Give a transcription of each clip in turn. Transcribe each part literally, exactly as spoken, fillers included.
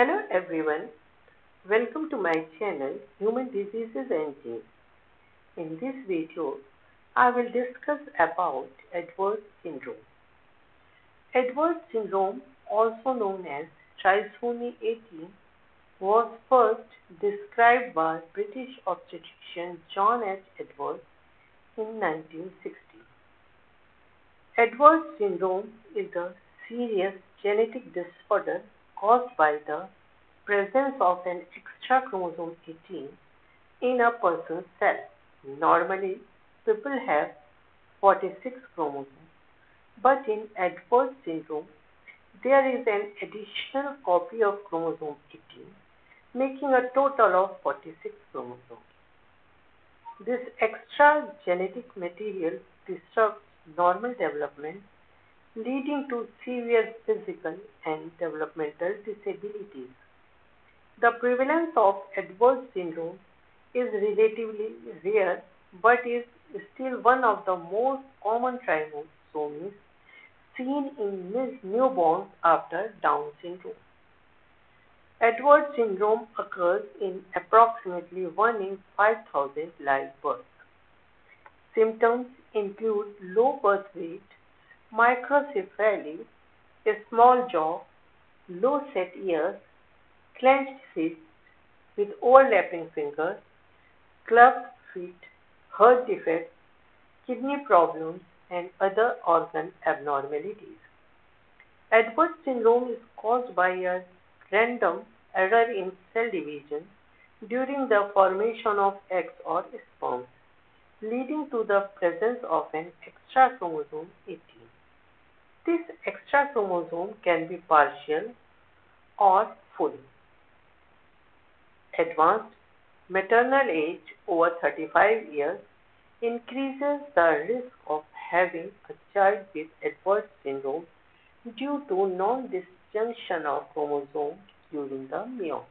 Hello everyone, welcome to my channel Human Diseases and Genes. In this video, I will discuss about Edwards syndrome. Edwards syndrome, also known as Trisomy eighteen, was first described by British obstetrician John H. Edwards in nineteen sixty. Edwards syndrome is a serious genetic disorder caused by the presence of an extra chromosome eighteen in a person's cell. Normally, people have forty-six chromosomes, but in Edwards syndrome, there is an additional copy of chromosome eighteen, making a total of forty-six chromosomes. This extra genetic material disrupts normal development, leading to severe physical and developmental disabilities. The prevalence of Edwards syndrome is relatively rare but is still one of the most common trisomies seen in newborns after Down syndrome. Edwards syndrome occurs in approximately one in five thousand live births. Symptoms include low birth weight, microcephaly, a small jaw, low set ears, clenched fists with overlapping fingers, clubbed feet, heart defects, kidney problems, and other organ abnormalities. Edwards syndrome is caused by a random error in cell division during the formation of eggs or sperm, leading to the presence of an extra chromosome eighteen. This extra chromosome can be partial or full. Advanced maternal age over thirty-five years increases the risk of having a child with Edwards syndrome due to non-disjunction of chromosomes during the meiosis.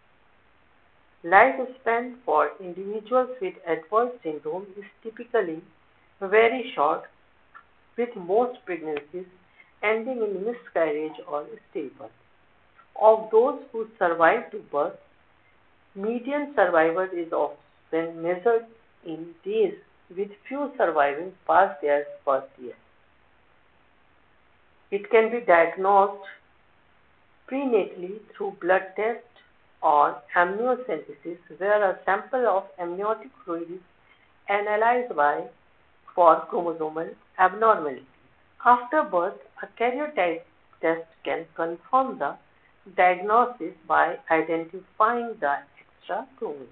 Lifespan for individuals with Edwards syndrome is typically very short, with most pregnancies ending in miscarriage or stillbirth. Of those who survive to birth, median survival is often measured in days, with few surviving past their first year. It can be diagnosed prenatally through blood tests or amniocentesis, where a sample of amniotic fluid is analyzed by for chromosomal abnormalities. After birth, a karyotype test can confirm the diagnosis by identifying the extra chromosome.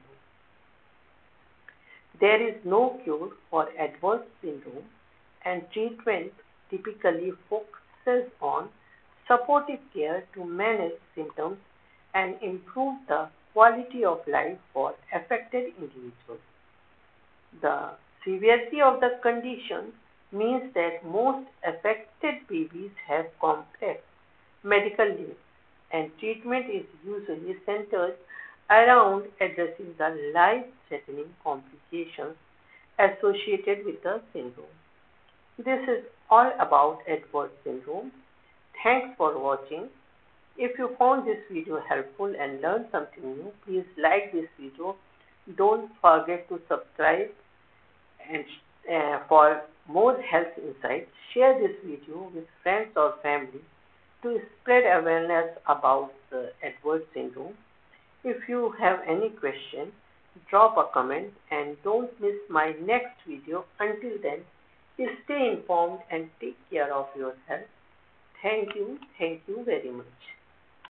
There is no cure for Edwards syndrome, and treatment typically focuses on supportive care to manage symptoms and improve the quality of life for affected individuals. The severity of the condition means that most affected babies have complex medical needs, and treatment is usually centered around addressing the life-threatening complications associated with the syndrome. This is all about Edwards syndrome. Thanks for watching. If you found this video helpful and learned something new, please like this video. Don't forget to subscribe, and uh, for more health insights, share this video with friends or family to spread awareness about the Edwards syndrome. If you have any question, drop a comment and don't miss my next video. Until then, stay informed and take care of your health. Thank you. Thank you very much.